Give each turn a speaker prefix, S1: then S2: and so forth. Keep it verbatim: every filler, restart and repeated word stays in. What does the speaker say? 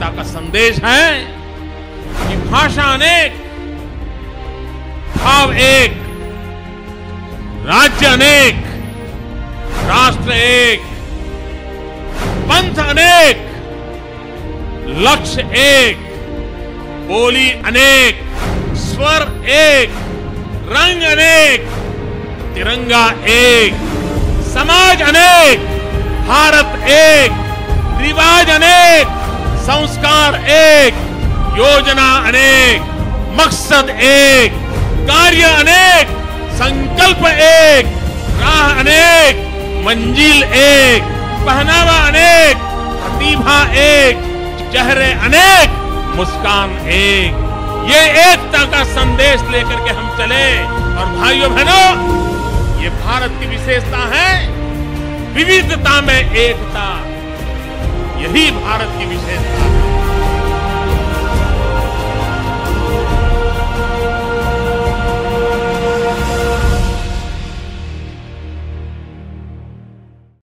S1: एकता का संदेश है कि भाषा अनेक, भाव एक, राज्य अनेक, राष्ट्र एक, पंथ अनेक, लक्ष्य एक, बोली अनेक, स्वर एक, रंग अनेक, तिरंगा एक, समाज अनेक, भारत एक, रिवाज अनेक, संस्कार एक, योजना अनेक, मकसद एक, कार्य अनेक, संकल्प एक, राह अनेक, मंजिल एक, पहनावा अनेक, प्रतिभा एक, चेहरे अनेक, मुस्कान एक। ये एकता का संदेश लेकर के हम चले। और भाइयों बहनों, ये भारत की विशेषता है, विविधता में एकता। यही भारत की विशेषता है।